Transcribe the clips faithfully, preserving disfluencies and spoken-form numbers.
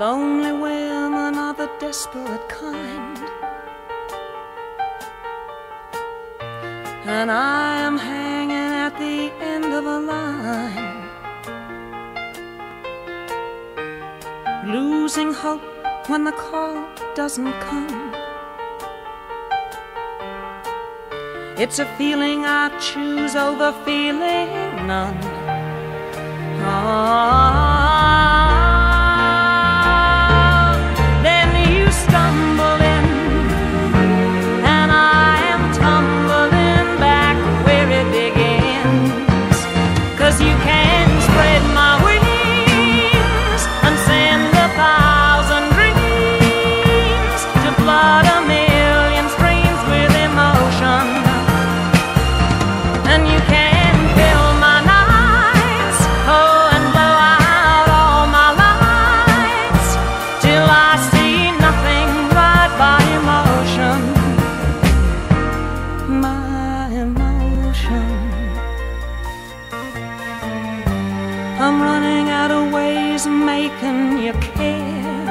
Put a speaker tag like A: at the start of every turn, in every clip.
A: Lonely women are the desperate kind, and I am hanging at the end of a line, losing hope when the call doesn't come. It's a feeling I choose over feeling none. Ah, then you stumble in, and I am tumbling back where it begins. 'Cause you can spread my wings and send a thousand dreams to flood a million streams with emotion. And you can fill my nights, oh, and blow out all my lights, till I see nothing but my emotion, my emotion. I'm running out of ways of making you care.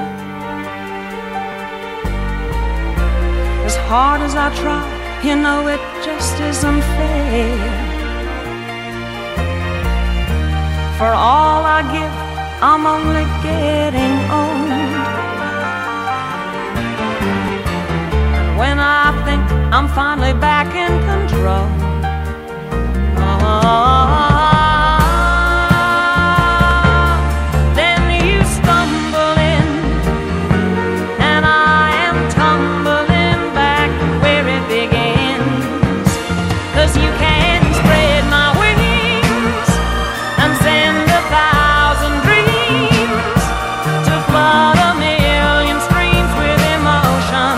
A: As hard as I try, you know it just isn't fair. For all I give, I'm only getting owned. And when I think I'm finally back in control, oh, then you stumble in, and I am tumbling back where it begins. 'Cause you can spread my wings and send a thousand dreams to flood a million streams with emotion.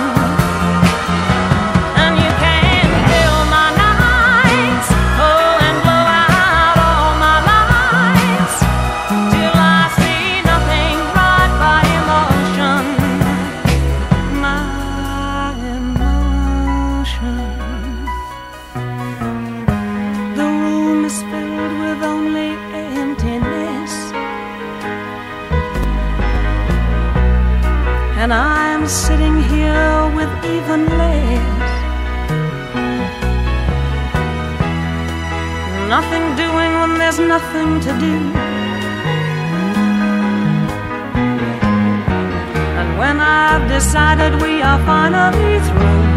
A: And you can fill my nights, oh, and blow out all my lights, till I see nothing but my emotion, my emotion. The room is filled with only emptiness, and I'm sitting here with even less. Nothing doing when there's nothing to do. And when I've decided we are finally through,